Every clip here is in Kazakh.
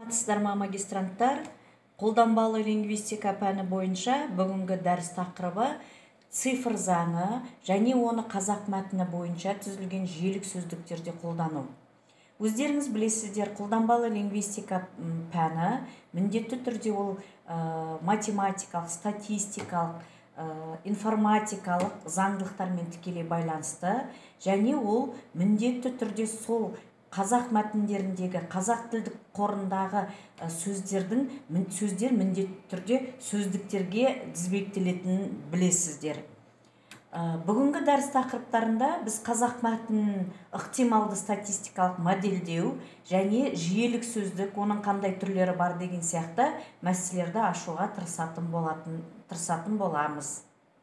Саламатсыздарма магистранттар, қолданбалы лингвистика пәні бойынша бүгінгі дәріс тақырыбы цифр заңы және оны қазақ мәтіні бойынша түзілген жүйелік сөздіктерде қолдану. Өздеріңіз білесіздер, қолданбалы лингвистика пәні міндетті түрде ол математикалық, статистикалық, информатикалық заңдылықтармен тікелей байланысты, және ол міндетті түрде сол қазақ мәтіндеріндегі қазақ тілдік қорындағы сөздер міндетті түрде сөздіктерге тізбектелетінін білесіздер. Бүгінгі дәріс тақырыптарында біз қазақ мәтінін ықтималды статистикалық модельдеу және жүйелік сөздік, оның қандай түрлері бар деген сияқты мәселелерді ашуға тырысатын боламыз.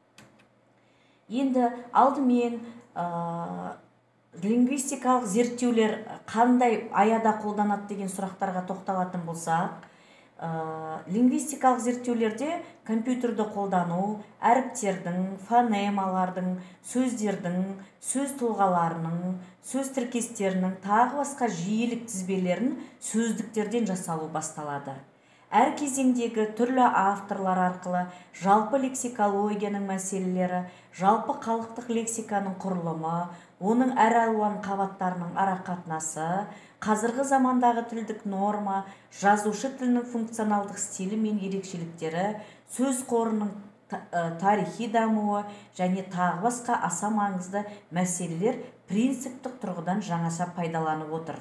Енді алдымен лингвистикалық зерттеулер қандай аяда қолданады деген сұрақтарға тоқталатын болсақ, лингвистикалық зерттеулерде компьютерді қолдану, әріптердің, фонемалардың, сөздердің, сөз тұлғаларының, сөз тіркестерінің тағы басқа жүйелік тізбелерін сөздіктерден жасалу басталады. Әр кезеңдегі түрлі авторлар арқылы жалпы лексикологияның мәселелері, жалпы халықтық лексиканың құрылымы, оның әр алуан қабаттарының арақатынасы, қазіргі замандағы тілдік норма, жазушы тілінің функционалдық стилі мен ерекшеліктері, сөз қорының тарихи дамуы және тағы басқа аса маңызды мәселелер принциптік тұрғыдан жаңаша пайдаланып отыр.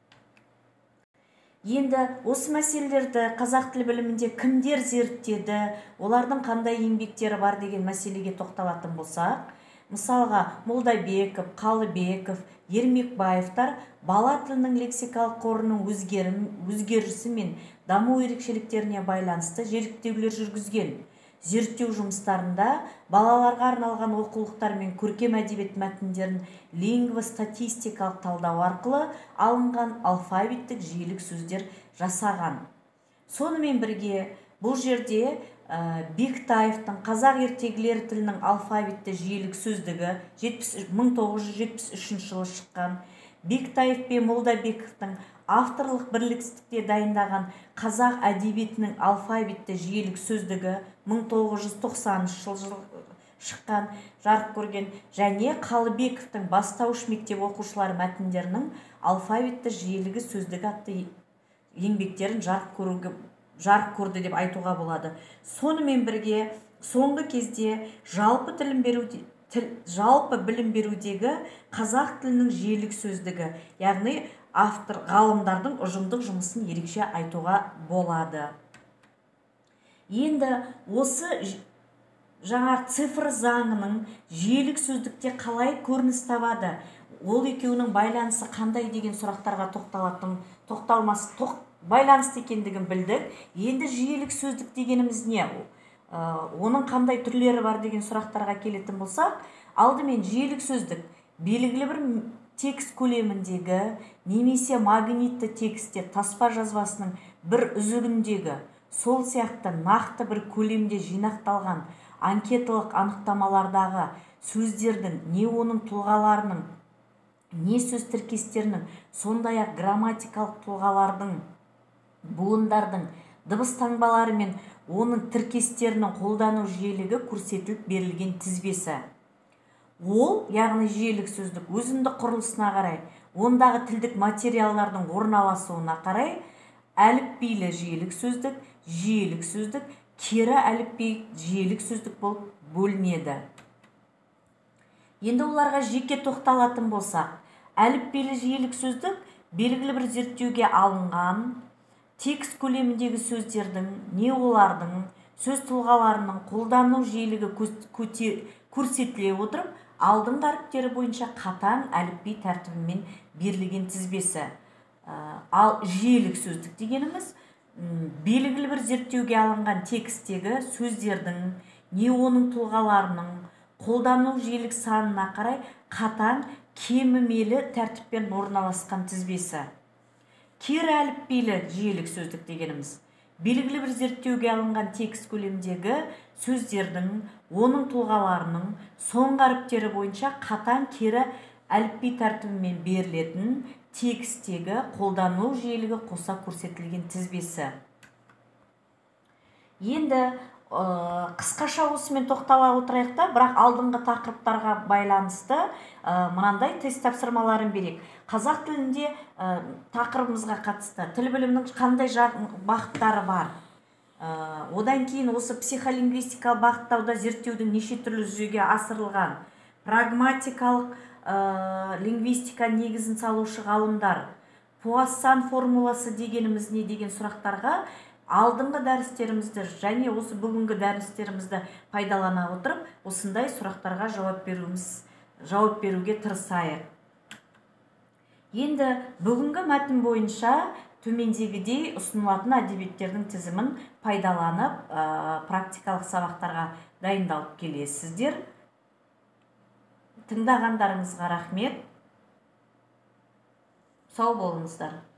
Енді осы мәселелерді қазақ тіл білімінде кімдер зерттеді, олардың қандай еңбектері бар деген мәселеге тоқталатын болсақ, мысалға Молдабеков, Қалыбеков, Ермекбаевтар бала тілінің лексикалық қорының өзгерісі мен даму ерекшеліктеріне байланысты зерттеулер жүргізген. Зерттеу жұмыстарында балаларға арналған оқулықтар мен көркем әдебиет мәтіндерін лингвостатистикалық талдау арқылы алынған алфавиттік жүйелік сөздер жасаған. Сонымен бірге бұл жерде Бектаевтың қазақ ертегілері тілінің алфавитті жүйелік сөздігі 1973 жылы шыққан, Бектаев пен Молдабековтың авторлық бірлестікте дайындаған қазақ әдебиетінің алфавитті жүйелік сөздігі 1990 жылы шыққан, жарық көрген, және Қалыбековтың бастауыш мектеп оқушылары мәтіндерінің алфавитті жүйелігі сөздігі атты еңбектерін жарық көрді деп айтуға болады. Сонымен бірге соңғы кезде жалпы білім берудегі қазақ тілінің жүйелік сөздігі, яғни автор ғалымдардың ұжымдық жұмысын ерекше айтуға болады. Енді осы жаңа цифр заңының жүйелік сөздікте қалай көрініс табады, ол екеуінің байланысы қандай деген сұрақтарға байланысты екендігін білдік. Енді жүйелік сөздік дегеніміз не? Оның қандай түрлері бар деген сұрақтарға келетін болсақ, алдымен жүйелік сөздік белгілі бір текст көлеміндегі немесе магнитті текстте таспа жазбасының бір үзігіндегі сол сияқты нақты бір көлемде жинақталған анкеталық анықтамалардағы сөздердің не оның тұлғаларының, не сөз тіркестерінің, сондай-ақ грамматикалық тұлғалардың, буындардың, дыбыс таңбалары мен оның тіркестерінің қолдану жүйелігі көрсетіліп берілген тізбесі. Ол, яғни жүйелік сөздік, өзіндік құрылысына қарай, ондағы тілдік материалдардың орналасуына қарай әліпбилі жүйелік сөздік, кері әліпби жүйелік сөздік болып бөлінеді. Енді оларға жеке тоқталатын болсақ, әліпбилі жүйелік сөздік белгілі бір зерттеуге алынған текст көлеміндегі сөздердің, не олардың, сөз тұлғаларының қолдану жүйелігі көрсетіле отырып, алдыңғы әріптері бойынша қатаң әліпби тәртібімен берілген тізбесі. Ал жүйелік сөздік дегеніміз белгілі бір зерттеуге алынған тексттегі сөздердің, не оның тұлғаларының қолдану жүйелік санына қарай қатаң кемімелі тәртіппен орналасқан тізбесі. Кері әліпбилі жүйелік сөздік дегеніміз белгілі бір зерттеуге алынған текст көлемдегі сөздердің, оның тұлғаларының соңғы әріптері бойынша қатаң кері әліпби тәртібімен берілетін текстегі қолдану жиілігі қоса көрсетілген тізбесі. Енді қысқаша осымен тоқтала отырайық та, бірақ алдыңғы тақырыптарға байланысты мынандай тест тапсырмаларын берейік. Қазақ тілінде тақырыбымызға қатысты тіл білімінің қандай бағыттары бар? Одан кейін осы психолингвистикалық бағыттауда зерттеудің неше түрлі жүзеге асырылған? Прагматикалық лингвистика негізін салушы ғалымдар, Пуассан формуласы дегеніміз не деген сұрақтарға алдыңғы дәрістерімізді және осы бүгінгі дәрістерімізді пайдалана отырып, осындай сұрақтарға жауап беруге тырысайық. Енді бүгінгі мәтін бойынша төмендегідей ұсынылатын әдебиеттердің тізімін пайдаланып, практикалық сабақтарға дайындалып келесіздер. Тыңдағандарыңызға рахмет. Сау болыңыздар.